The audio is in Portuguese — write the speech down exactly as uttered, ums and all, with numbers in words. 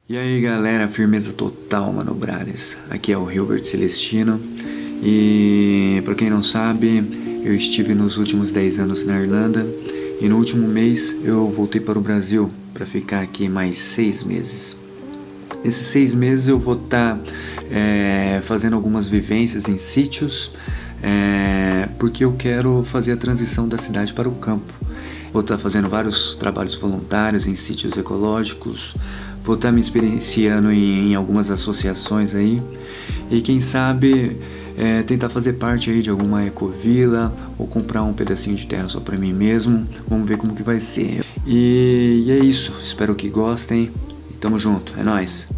E aí galera, firmeza total, Mano Brales. Aqui é o Hilbert Celestino. E pra quem não sabe, eu estive nos últimos dez anos na Irlanda. E no último mês eu voltei para o Brasil para ficar aqui mais seis meses. Nesses seis meses eu vou estar tá, é, fazendo algumas vivências em sítios, é, porque eu quero fazer a transição da cidade para o campo. Vou estar tá fazendo vários trabalhos voluntários em sítios ecológicos, vou estar tá me experienciando em, em algumas associações aí, e quem sabe é, tentar fazer parte aí de alguma ecovila ou comprar um pedacinho de terra só para mim mesmo. Vamos ver como que vai ser. E, e é isso, espero que gostem e tamo junto, é nóis!